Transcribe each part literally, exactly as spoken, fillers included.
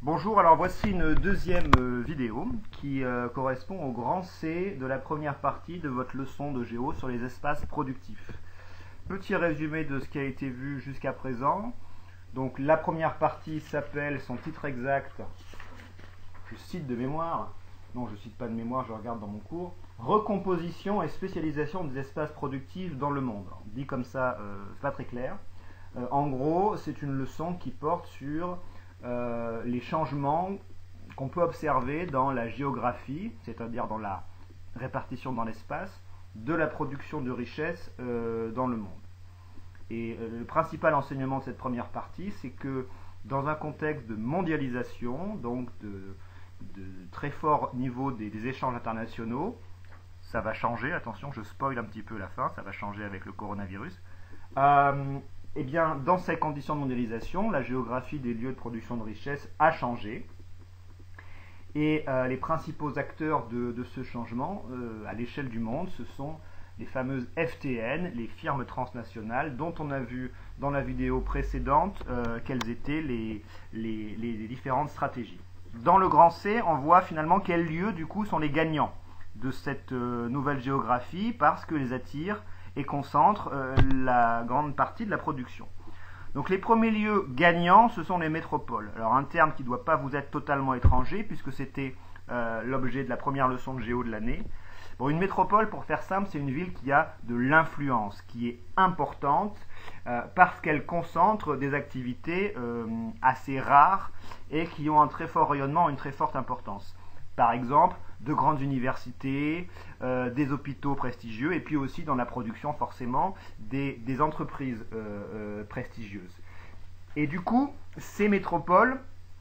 Bonjour, alors voici une deuxième euh, vidéo qui euh, correspond au grand C de la première partie de votre leçon de géo sur les espaces productifs. Petit résumé de ce qui a été vu jusqu'à présent. Donc la première partie s'appelle, son titre exact, je cite de mémoire, non je cite pas de mémoire, je regarde dans mon cours, recomposition et spécialisation des espaces productifs dans le monde. Alors, dit comme ça, euh, c'est pas très clair. Euh, en gros, c'est une leçon qui porte sur Euh, les changements qu'on peut observer dans la géographie, c'est-à-dire dans la répartition dans l'espace, de la production de richesses euh, dans le monde. Et euh, le principal enseignement de cette première partie, c'est que dans un contexte de mondialisation, donc de, de très fort niveau des, des échanges internationaux, ça va changer, attention, je spoil un petit peu la fin, ça va changer avec le coronavirus, euh, Eh bien, dans ces conditions de mondialisation, la géographie des lieux de production de richesse a changé. Et euh, les principaux acteurs de, de ce changement euh, à l'échelle du monde, ce sont les fameuses F T N, les firmes transnationales, dont on a vu dans la vidéo précédente euh, quelles étaient les, les, les différentes stratégies. Dans le grand C, on voit finalement quels lieux, du coup, sont les gagnants de cette euh, nouvelle géographie, parce que les attirent et concentre euh, la grande partie de la production. Donc les premiers lieux gagnants, ce sont les métropoles. Alors un terme qui ne doit pas vous être totalement étranger, puisque c'était euh, l'objet de la première leçon de géo de l'année. Bon, une métropole, pour faire simple, c'est une ville qui a de l'influence, qui est importante, euh, parce qu'elle concentre des activités euh, assez rares et qui ont un très fort rayonnement, une très forte importance. Par exemple, de grandes universités, euh, des hôpitaux prestigieux, et puis aussi dans la production forcément des, des entreprises euh, euh, prestigieuses. Et du coup, ces métropoles,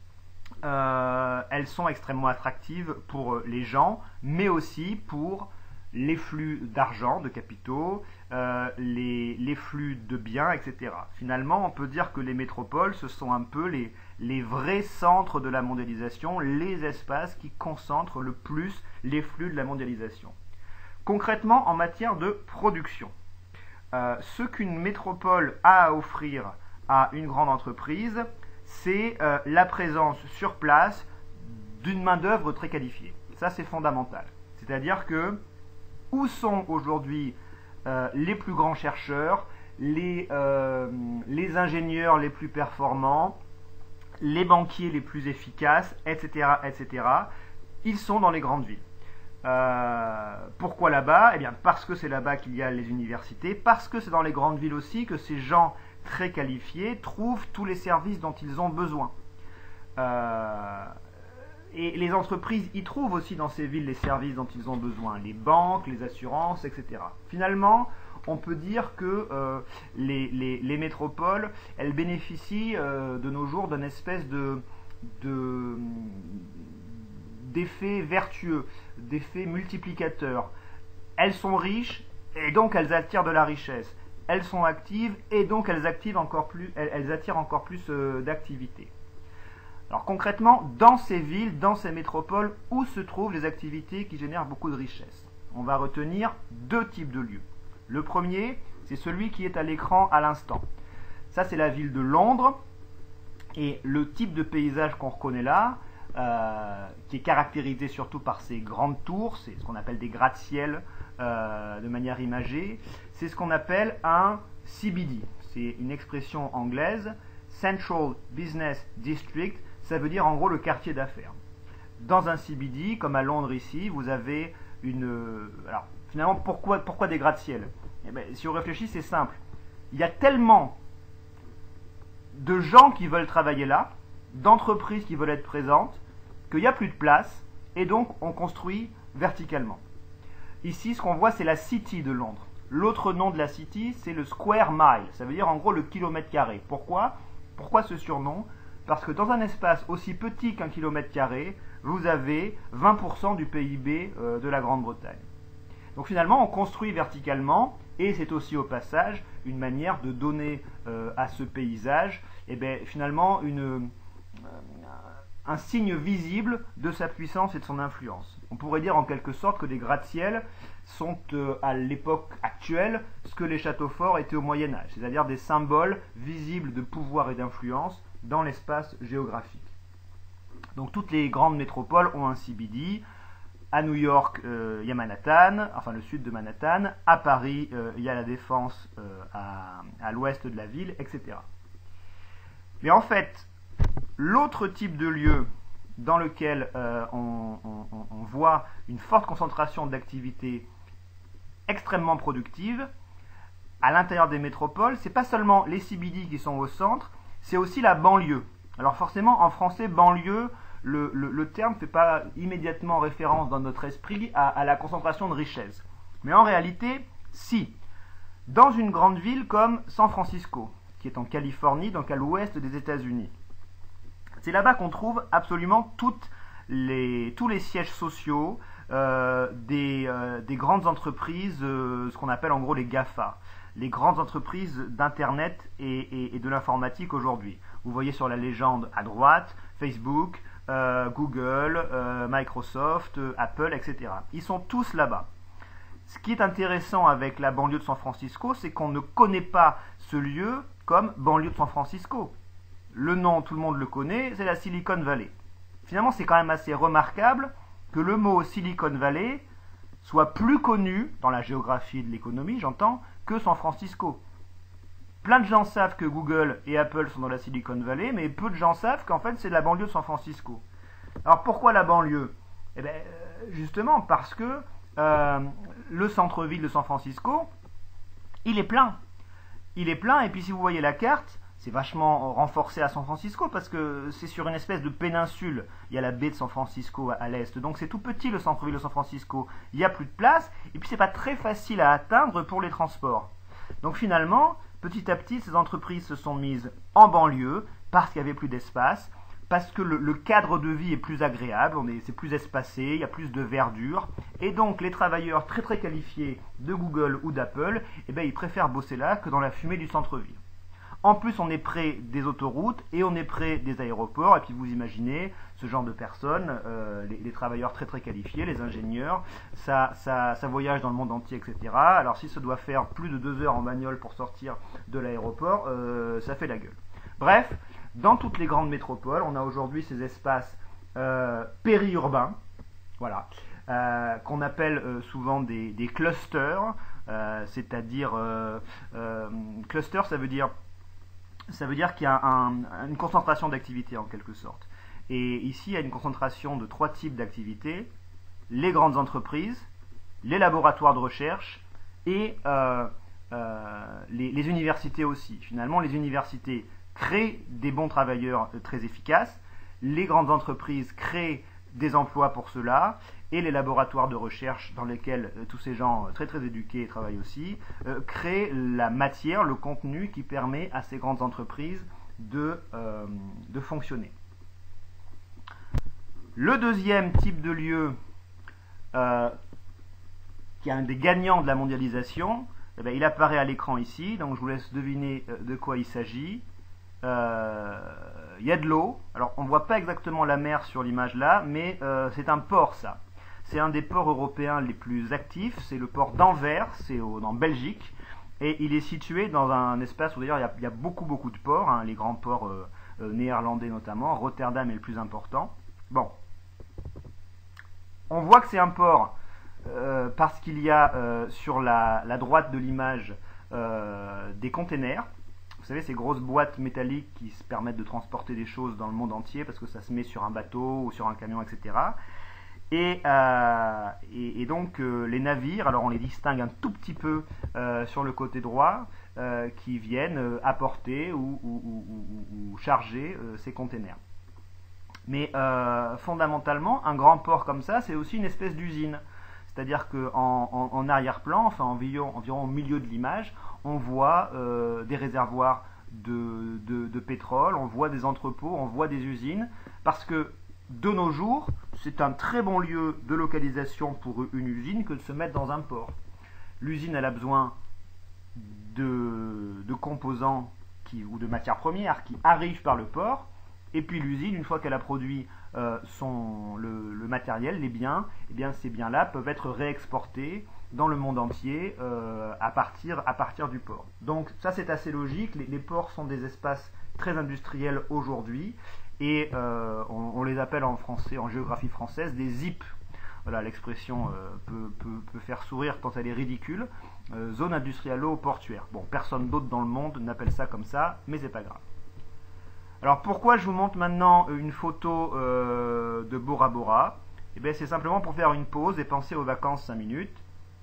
euh, elles sont extrêmement attractives pour les gens, mais aussi pour les flux d'argent, de capitaux, euh, les, les flux de biens, et cetera. Finalement, on peut dire que les métropoles, ce sont un peu les, les vrais centres de la mondialisation, les espaces qui concentrent le plus les flux de la mondialisation. Concrètement, en matière de production, euh, ce qu'une métropole a à offrir à une grande entreprise, c'est euh, la présence sur place d'une main-d'œuvre très qualifiée. Ça, c'est fondamental. C'est-à-dire que où sont aujourd'hui euh, les plus grands chercheurs, les, euh, les ingénieurs les plus performants, les banquiers les plus efficaces, et cetera, et cetera. Ils sont dans les grandes villes. Euh, pourquoi là-bas? Eh bien, parce que c'est là-bas qu'il y a les universités, parce que c'est dans les grandes villes aussi que ces gens très qualifiés trouvent tous les services dont ils ont besoin. Euh, Et les entreprises y trouvent aussi dans ces villes les services dont ils ont besoin, les banques, les assurances, et cetera. Finalement, on peut dire que euh, les, les, les métropoles, elles bénéficient euh, de nos jours d'une espèce de, de, d'effet vertueux, d'effet multiplicateur. Elles sont riches et donc elles attirent de la richesse. Elles sont actives et donc elles, activent encore plus, elles, elles attirent encore plus euh, d'activité. Alors concrètement, dans ces villes, dans ces métropoles, où se trouvent les activités qui génèrent beaucoup de richesses? On va retenir deux types de lieux. Le premier, c'est celui qui est à l'écran à l'instant. Ça, c'est la ville de Londres. Et le type de paysage qu'on reconnaît là, euh, qui est caractérisé surtout par ces grandes tours, c'est ce qu'on appelle des gratte-ciel euh, de manière imagée, c'est ce qu'on appelle un C B D. C'est une expression anglaise, Central Business District. Ça veut dire en gros le quartier d'affaires. Dans un C B D, comme à Londres ici, vous avez une... Alors, finalement, pourquoi, pourquoi des gratte-ciel? Eh bien, si on réfléchit, c'est simple. Il y a tellement de gens qui veulent travailler là, d'entreprises qui veulent être présentes, qu'il n'y a plus de place, et donc on construit verticalement. Ici, ce qu'on voit, c'est la City de Londres. L'autre nom de la City, c'est le Square Mile. Ça veut dire en gros le kilomètre carré. Pourquoi? Pourquoi ce surnom? Parce que dans un espace aussi petit qu'un kilomètre carré, vous avez vingt pour cent du P I B euh, de la Grande-Bretagne. Donc finalement, on construit verticalement, et c'est aussi au passage une manière de donner euh, à ce paysage, eh bien, finalement, une, euh, un signe visible de sa puissance et de son influence. On pourrait dire en quelque sorte que les gratte-ciel sont euh, à l'époque actuelle ce que les châteaux forts étaient au Moyen-Âge, c'est-à-dire des symboles visibles de pouvoir et d'influence dans l'espace géographique. Donc toutes les grandes métropoles ont un C B D. À New York, euh, il y a Manhattan, enfin le sud de Manhattan. À Paris, euh, il y a la Défense euh, à, à l'ouest de la ville, et cetera. Mais en fait, l'autre type de lieu dans lequel euh, on, on, on voit une forte concentration d'activités extrêmement productives à l'intérieur des métropoles, c'est pas seulement les C B D qui sont au centre, c'est aussi la banlieue. Alors forcément, en français, banlieue, le, le, le terme ne fait pas immédiatement référence dans notre esprit à, à la concentration de richesse. Mais en réalité, si. Dans une grande ville comme San Francisco, qui est en Californie, donc à l'ouest des États-Unis, c'est là-bas qu'on trouve absolument toutes les, tous les sièges sociaux euh, des, euh, des grandes entreprises, euh, ce qu'on appelle en gros les GAFA, les grandes entreprises d'Internet et, et, et de l'informatique aujourd'hui. Vous voyez sur la légende à droite, Facebook, euh, Google, euh, Microsoft, euh, Apple, et cetera. Ils sont tous là-bas. Ce qui est intéressant avec la banlieue de San Francisco, c'est qu'on ne connaît pas ce lieu comme banlieue de San Francisco. Le nom, tout le monde le connaît, c'est la Silicon Valley. Finalement, c'est quand même assez remarquable que le mot Silicon Valley soit plus connu, dans la géographie de l'économie, j'entends, que San Francisco. Plein de gens savent que Google et Apple sont dans la Silicon Valley, mais peu de gens savent qu'en fait, c'est la banlieue de San Francisco. Alors, pourquoi la banlieue? Eh bien, justement, parce que euh, le centre-ville de San Francisco, il est plein. Il est plein, et puis si vous voyez la carte, c'est vachement renforcé à San Francisco parce que c'est sur une espèce de péninsule. Il y a la baie de San Francisco à l'est, donc c'est tout petit le centre-ville de San Francisco. Il n'y a plus de place, et puis c'est pas très facile à atteindre pour les transports. Donc finalement, petit à petit, ces entreprises se sont mises en banlieue parce qu'il n'y avait plus d'espace, parce que le, le cadre de vie est plus agréable, on est, c'est plus espacé, il y a plus de verdure, et donc les travailleurs très très qualifiés de Google ou d'Apple, eh bien, ils préfèrent bosser là que dans la fumée du centre-ville. En plus, on est près des autoroutes et on est près des aéroports. Et puis vous imaginez ce genre de personnes, euh, les, les travailleurs très très qualifiés, les ingénieurs, ça, ça, ça voyage dans le monde entier, et cetera. Alors si ça doit faire plus de deux heures en bagnole pour sortir de l'aéroport, euh, ça fait la gueule. Bref, dans toutes les grandes métropoles, on a aujourd'hui ces espaces euh, périurbains, voilà, euh, qu'on appelle euh, souvent des, des clusters, euh, c'est-à-dire euh, euh, cluster, ça veut dire Ça veut dire qu'il y a un, une concentration d'activités en quelque sorte. Et ici, il y a une concentration de trois types d'activités. Les grandes entreprises, les laboratoires de recherche et euh, euh, les, les universités aussi. Finalement, les universités créent des bons travailleurs très efficaces. Les grandes entreprises créent des emplois pour cela, et les laboratoires de recherche dans lesquels euh, tous ces gens euh, très très éduqués travaillent aussi, euh, créent la matière, le contenu qui permet à ces grandes entreprises de, euh, de fonctionner. Le deuxième type de lieu euh, qui est un des gagnants de la mondialisation, eh bien, il apparaît à l'écran ici, donc je vous laisse deviner euh, de quoi il s'agit. Euh, il y a de l'eau, alors on ne voit pas exactement la mer sur l'image là, mais euh, c'est un port ça. C'est un des ports européens les plus actifs, c'est le port d'Anvers, c'est en Belgique, et il est situé dans un espace où d'ailleurs il, il y a beaucoup beaucoup de ports, hein, les grands ports euh, euh, néerlandais notamment, Rotterdam est le plus important. Bon, on voit que c'est un port euh, parce qu'il y a euh, sur la, la droite de l'image euh, des containers. Vous savez, ces grosses boîtes métalliques qui se permettent de transporter des choses dans le monde entier parce que ça se met sur un bateau ou sur un camion, et cetera. Et, euh, et, et donc euh, les navires, alors on les distingue un tout petit peu euh, sur le côté droit, euh, qui viennent euh, apporter ou, ou, ou, ou charger euh, ces containers. Mais euh, fondamentalement, un grand port comme ça, c'est aussi une espèce d'usine. C'est-à-dire qu'en en, en arrière-plan, enfin environ, environ au milieu de l'image, on voit euh, des réservoirs de, de, de pétrole, on voit des entrepôts, on voit des usines, parce que de nos jours, c'est un très bon lieu de localisation pour une usine que de se mettre dans un port. L'usine, elle a besoin de, de composants qui, ou de matières premières qui arrivent par le port, et puis l'usine, une fois qu'elle a produit euh, son, le, le matériel, les biens, eh bien ces biens-là peuvent être réexportés dans le monde entier euh, à, partir, à partir du port. Donc ça c'est assez logique, les, les ports sont des espaces très industriels aujourd'hui, et euh, on, on les appelle en français, en géographie française, des Z I P. Voilà, l'expression euh, peut, peut, peut faire sourire quand elle est ridicule. Euh, zone industrialo-portuaire. Bon, personne d'autre dans le monde n'appelle ça comme ça, mais c'est pas grave. Alors pourquoi je vous montre maintenant une photo euh, de Bora Bora? Eh bien c'est simplement pour faire une pause et penser aux vacances cinq minutes.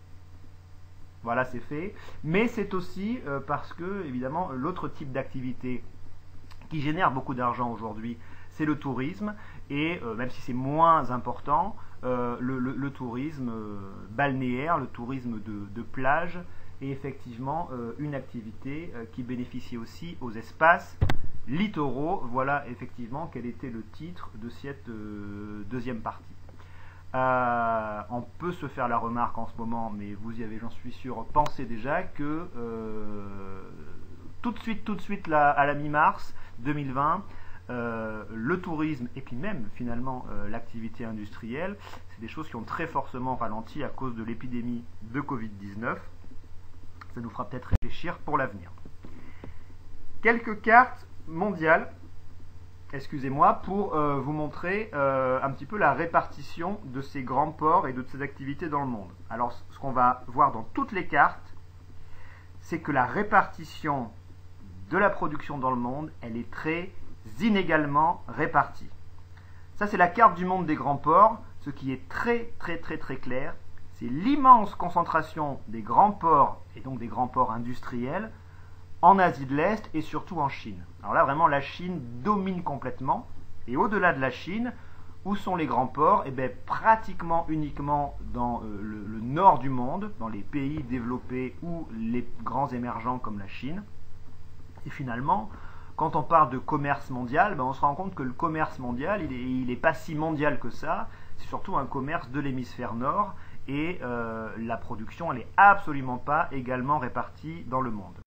Voilà, c'est fait. Mais c'est aussi euh, parce que, évidemment, l'autre type d'activité qui génère beaucoup d'argent aujourd'hui, c'est le tourisme. Et euh, même si c'est moins important, euh, le, le, le tourisme euh, balnéaire, le tourisme de, de plage, est effectivement euh, une activité euh, qui bénéficie aussi aux espaces littoraux. Voilà effectivement quel était le titre de cette euh, deuxième partie. Euh, on peut se faire la remarque en ce moment, mais vous y avez, j'en suis sûr, pensé déjà que euh, tout de suite, tout de suite, là, à la mi-mars deux mille vingt, euh, le tourisme et puis même finalement euh, l'activité industrielle, c'est des choses qui ont très fortement ralenti à cause de l'épidémie de Covid dix-neuf. Ça nous fera peut-être réfléchir pour l'avenir. Quelques cartes mondiales, excusez-moi, pour euh, vous montrer euh, un petit peu la répartition de ces grands ports et de ces activités dans le monde. Alors, ce qu'on va voir dans toutes les cartes, c'est que la répartition de la production dans le monde, elle est très inégalement répartie. Ça, c'est la carte du monde des grands ports. Ce qui est très, très, très, très clair, c'est l'immense concentration des grands ports, et donc des grands ports industriels, en Asie de l'Est et surtout en Chine. Alors là, vraiment, la Chine domine complètement. Et au-delà de la Chine, où sont les grands ports? Eh bien, pratiquement uniquement dans euh, le, le nord du monde, dans les pays développés ou les grands émergents comme la Chine. Et finalement, quand on parle de commerce mondial, ben on se rend compte que le commerce mondial, il n'est pas si mondial que ça. C'est surtout un commerce de l'hémisphère nord. Et euh, la production, elle n'est absolument pas également répartie dans le monde.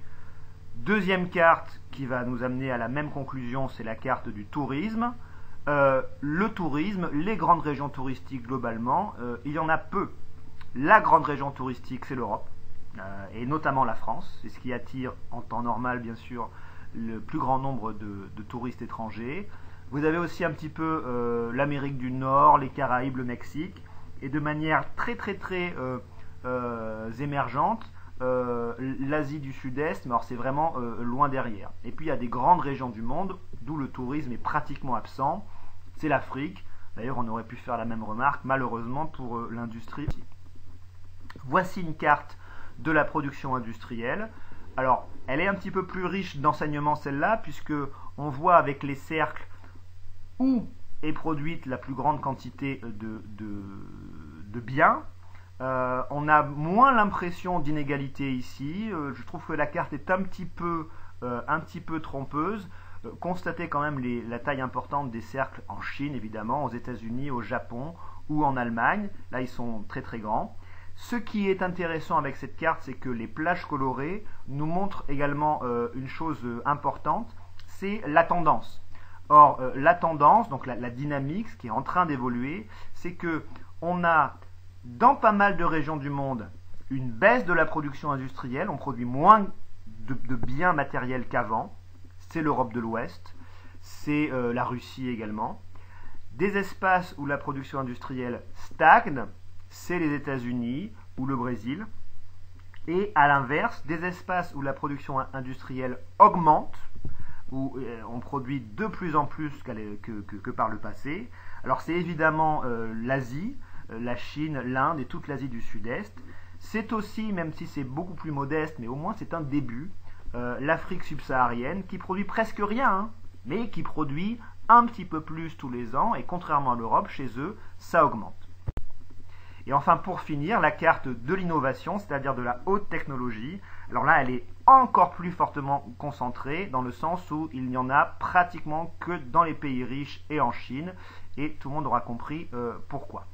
Deuxième carte qui va nous amener à la même conclusion, c'est la carte du tourisme. Euh, le tourisme, les grandes régions touristiques globalement, euh, il y en a peu. La grande région touristique, c'est l'Europe, euh, et notamment la France. C'est ce qui attire en temps normal, bien sûr, le plus grand nombre de, de touristes étrangers. Vous avez aussi un petit peu euh, l'Amérique du Nord, les Caraïbes, le Mexique, et de manière très très très euh, euh, émergente, Euh, l'Asie du Sud-Est, mais alors c'est vraiment euh, loin derrière. Et puis il y a des grandes régions du monde d'où le tourisme est pratiquement absent. C'est l'Afrique. D'ailleurs, on aurait pu faire la même remarque, malheureusement, pour euh, l'industrie. Voici une carte de la production industrielle. Alors, elle est un petit peu plus riche d'enseignements, celle-là, puisque on voit avec les cercles où est produite la plus grande quantité de, de, de biens. Euh, on a moins l'impression d'inégalité ici. Euh, je trouve que la carte est un petit peu, euh, un petit peu trompeuse. Euh, constatez quand même les, la taille importante des cercles en Chine, évidemment, aux États-Unis, au Japon ou en Allemagne. Là, ils sont très très grands. Ce qui est intéressant avec cette carte, c'est que les plages colorées nous montrent également euh, une chose importante, c'est la tendance. Or, euh, la tendance, donc la, la dynamique, ce qui est en train d'évoluer, c'est que on a dans pas mal de régions du monde une baisse de la production industrielle, on produit moins de, de biens matériels qu'avant, c'est l'Europe de l'Ouest, c'est euh, la Russie également. Des espaces où la production industrielle stagne, c'est les États-Unis ou le Brésil. Et à l'inverse, des espaces où la production industrielle augmente, où euh, on produit de plus en plus que, que, que par le passé. Alors c'est évidemment euh, l'Asie, la Chine, l'Inde et toute l'Asie du Sud-Est. C'est aussi, même si c'est beaucoup plus modeste, mais au moins c'est un début, euh, l'Afrique subsaharienne qui produit presque rien, hein, mais qui produit un petit peu plus tous les ans, et contrairement à l'Europe, chez eux, ça augmente. Et enfin, pour finir, la carte de l'innovation, c'est-à-dire de la haute technologie. Alors là, elle est encore plus fortement concentrée, dans le sens où il n'y en a pratiquement que dans les pays riches et en Chine, et tout le monde aura compris euh, pourquoi.